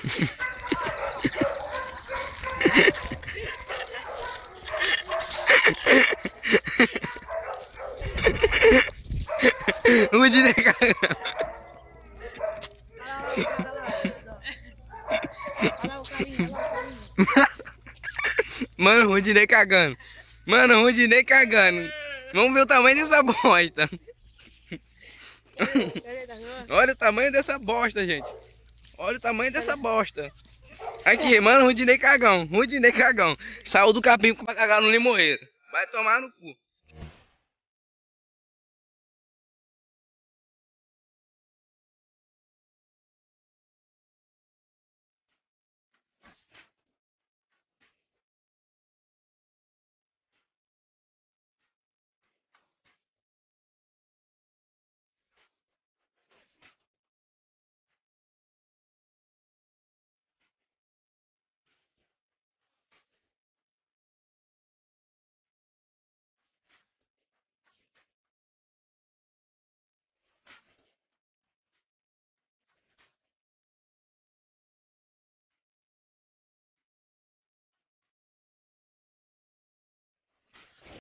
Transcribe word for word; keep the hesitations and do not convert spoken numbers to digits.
O Rudinei cagando. Olha lá o carinho, olha lá o carinho. Mano, o Rudinei cagando. Mano, o Rudinei cagando. Vamos ver o tamanho dessa bosta. Olha o tamanho dessa bosta, gente. Olha o tamanho dessa bosta. Aqui, mano, Rudinei cagão. Rudinei cagão. Saiu do capim pra cagar no limoeiro. Vai tomar no cu.